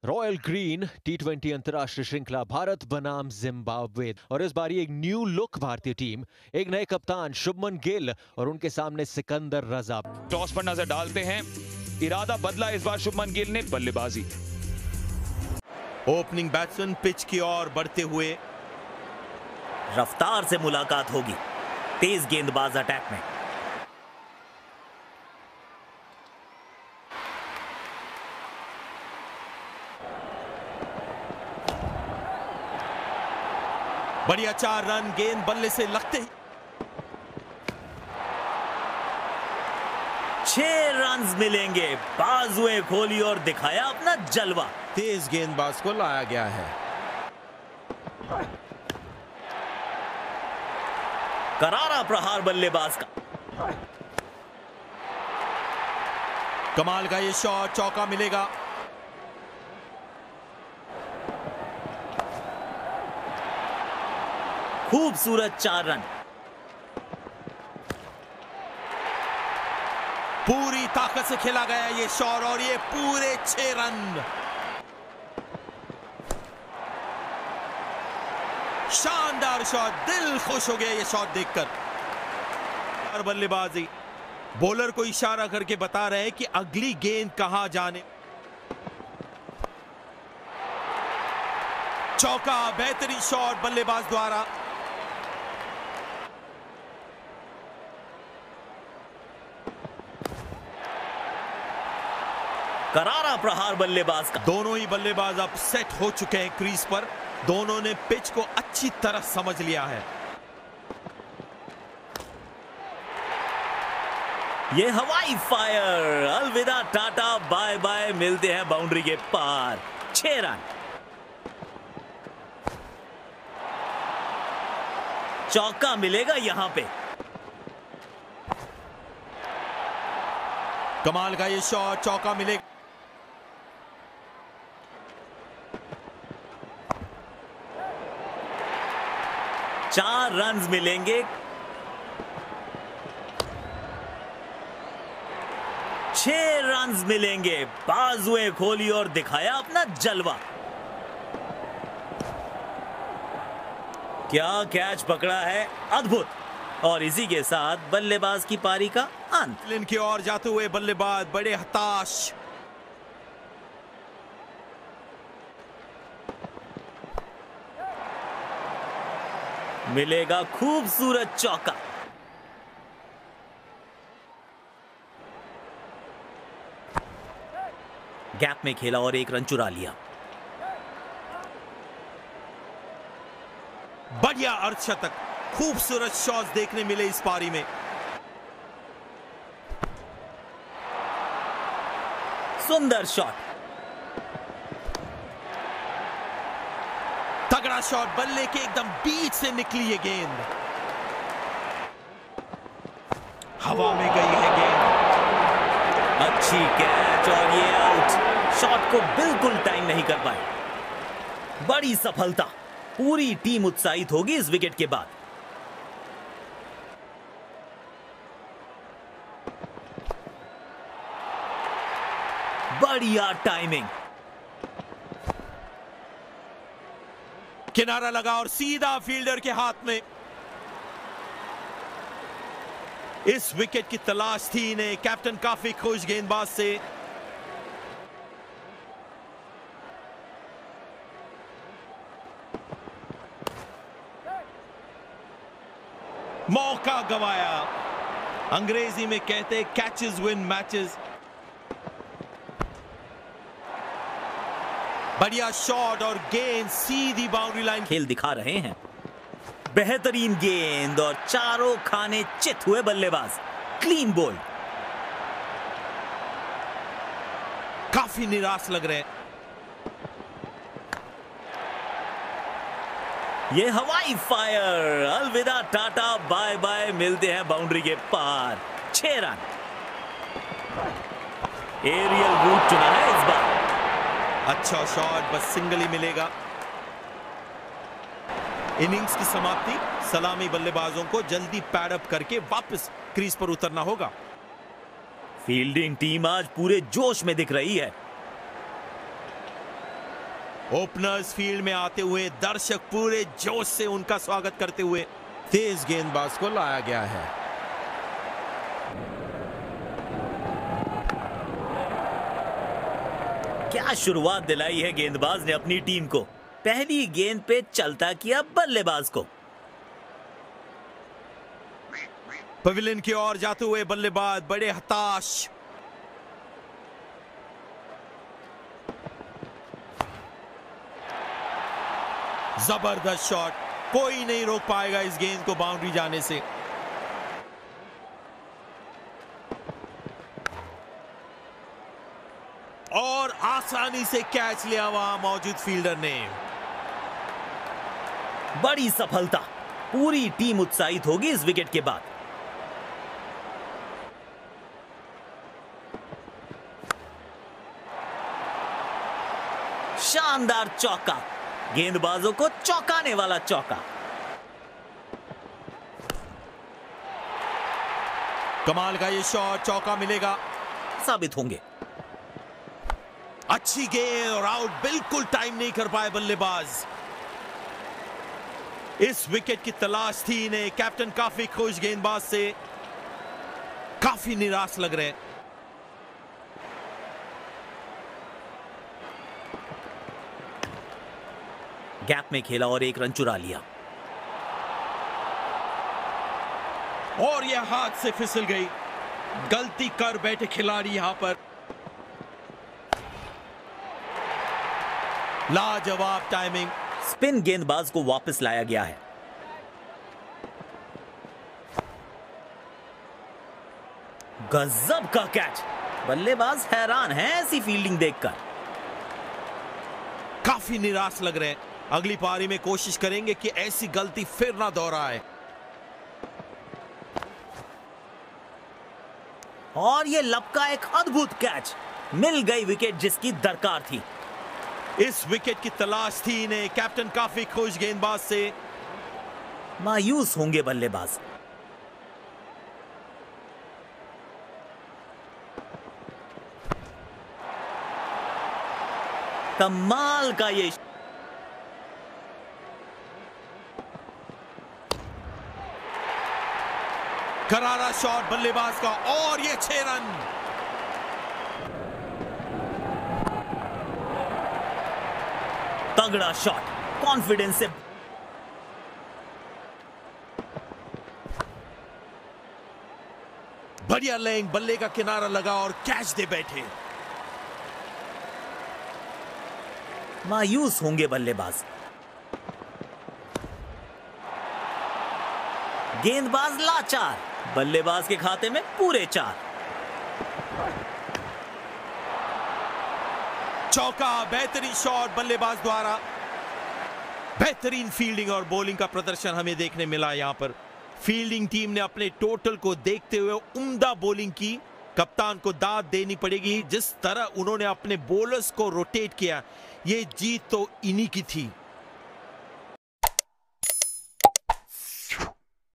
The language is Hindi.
रॉयल ग्रीन टी20 अंतर्राष्ट्रीय श्रृंखला भारत बनाम जिम्बाब्वे और इस बार एक न्यू लुक भारतीय टीम, एक नए कप्तान शुभमन गिल और उनके सामने सिकंदर रजा। टॉस पर नजर डालते हैं, इरादा बदला इस बार शुभमन गिल ने, बल्लेबाजी। ओपनिंग बैट्समैन पिच की ओर बढ़ते हुए, रफ्तार से मुलाकात होगी तेज गेंदबाज अटैक में। बढ़िया 4 रन, गेंद बल्ले से लगते ही 6 रन्स मिलेंगे। बाजुएं खोली और दिखाया अपना जलवा। तेज गेंदबाज को लाया गया है। करारा प्रहार बल्लेबाज का। कमाल का ये शॉट, चौका मिलेगा। खूबसूरत 4 रन। पूरी ताकत से खेला गया ये शॉट और ये पूरे 6 रन। शानदार शॉट, दिल खुश हो गया ये शॉट देखकर। बल्लेबाजी, बॉलर को इशारा करके बता रहे हैं कि अगली गेंद कहां जाने। चौका, बेहतरीन शॉट बल्लेबाज द्वारा। करारा प्रहार बल्लेबाज का। दोनों ही बल्लेबाज अब सेट हो चुके हैं क्रीज पर। दोनों ने पिच को अच्छी तरह समझ लिया है। ये हवाई फायर, अलविदा टाटा बाय बाय, मिलते हैं बाउंड्री के पार। 6 रन। चौका मिलेगा यहां पे। कमाल का ये शॉट, चौका मिलेगा। 4 रन्स मिलेंगे। 6 रन्स मिलेंगे। बाजुएं खोली और दिखाया अपना जलवा। क्या कैच पकड़ा है, अद्भुत। और इसी के साथ बल्लेबाज की पारी का अंत। इनकी ओर जाते हुए बल्लेबाज बड़े हताश। मिलेगा खूबसूरत चौका। गैप में खेला और 1 रन चुरा लिया। बढ़िया अर्धशतक, खूबसूरत शॉट्स देखने मिले इस पारी में। सुंदर शॉट। तगड़ा शॉट, बल्ले के एकदम बीच से निकली ये गेंद। हवा में गई है गेंद। अच्छी कैच और ये आउट। शॉट को बिल्कुल टाइम नहीं कर पाए। बड़ी सफलता। पूरी टीम उत्साहित होगी इस विकेट के बाद। बढ़िया टाइमिंग। किनारा लगा और सीधा फील्डर के हाथ में। इस विकेट की तलाश थी इन्हें। कैप्टन काफी खुश गेंदबाज से। मौका गवाया। अंग्रेजी में कहते कैचेस विन मैचेस। बढ़िया शॉट और गेंद सीधी बाउंड्री लाइन। खेल दिखा रहे हैं। बेहतरीन गेंद और चारों खाने चित हुए बल्लेबाज। Clean bowled. काफी निराश लग रहे हैं। ये हवाई फायर, अलविदा टाटा बाय बाय, मिलते हैं बाउंड्री के पार। 6 रन। एरियल रूट चुना है इस बार। अच्छा शॉट, बस सिंगल ही मिलेगा। इनिंग्स की समाप्ति। सलामी बल्लेबाजों को जल्दी पैडअप करके वापस क्रीज पर उतरना होगा। फील्डिंग टीम आज पूरे जोश में दिख रही है। ओपनर्स फील्ड में आते हुए दर्शक पूरे जोश से उनका स्वागत करते हुए तेज गेंदबाज को लाया गया है। क्या शुरुआत दिलाई है गेंदबाज ने अपनी टीम को। पहली गेंद पे चलता किया बल्लेबाज को। पवेलियन की ओर जाते हुए बल्लेबाज बड़े हताश। जबरदस्त शॉट, कोई नहीं रोक पाएगा इस गेंद को बाउंड्री जाने से। और आसानी से कैच लिया वहां मौजूद फील्डर ने। बड़ी सफलता, पूरी टीम उत्साहित होगी इस विकेट के बाद। शानदार चौका, गेंदबाजों को चौंकाने वाला चौका। कमाल का ये शॉट, चौका मिलेगा साबित होंगे। अच्छी गेंद और आउट, बिल्कुल टाइम नहीं कर पाए बल्लेबाज। इस विकेट की तलाश थी इन्हें। कैप्टन काफी खुश गेंदबाज से, काफी निराश लग रहे हैं। गैप में खेला और एक रन चुरा लिया। और यह हाथ से फिसल गई। गलती कर बैठे खिलाड़ी यहां पर। लाजवाब टाइमिंग। स्पिन गेंदबाज को वापस लाया गया है। गजब का कैच, बल्लेबाज हैरान हैं ऐसी फील्डिंग देखकर। काफी निराश लग रहे हैं। अगली पारी में कोशिश करेंगे कि ऐसी गलती फिर ना दोहराए। और ये लपका एक अद्भुत कैच, मिल गई विकेट जिसकी दरकार थी। इस विकेट की तलाश थी इन्हें। कैप्टन काफी खुश गेंदबाज से। मायूस होंगे बल्लेबाज। कमाल का ये करारा शॉट बल्लेबाज का, और ये 6 रन। तगड़ा शॉट, कॉन्फिडेंस से। बढ़िया लेंग, बल्ले का किनारा लगा और कैच दे बैठे। मायूस होंगे बल्लेबाज। गेंदबाज लाचार, बल्लेबाज के खाते में पूरे 4। चौका, बेहतरीन शॉट बल्लेबाज द्वारा। बेहतरीन फील्डिंग और बॉलिंग का प्रदर्शन हमें देखने मिला यहां पर। फील्डिंग टीम ने अपने टोटल को देखते हुए उम्दा बॉलिंग की। कप्तान को दाद देनी पड़ेगी, जिस तरह उन्होंने अपने बॉलर्स को रोटेट किया। ये जीत तो इन्हीं की थी।